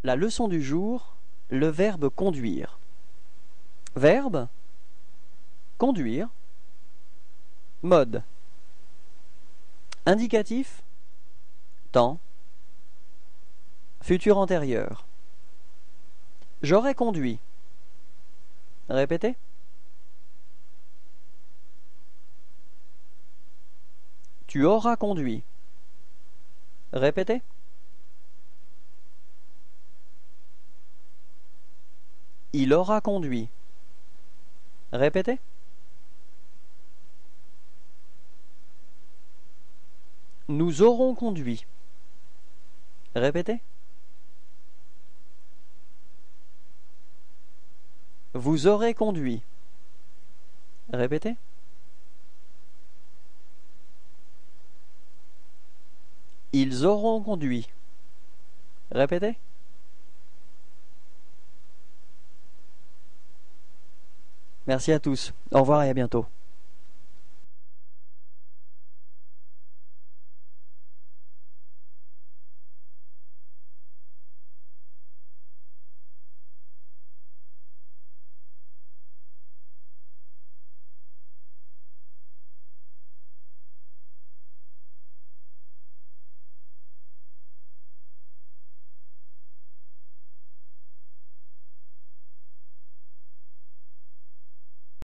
La leçon du jour, le verbe conduire. Verbe, conduire. Mode. Indicatif, temps. Futur antérieur. J'aurais conduit. Répétez. Tu auras conduit. Répétez. Il aura conduit. Répétez. Nous aurons conduit. Répétez. Vous aurez conduit. Répétez. Ils auront conduit. Répétez. Merci à tous. Au revoir et à bientôt.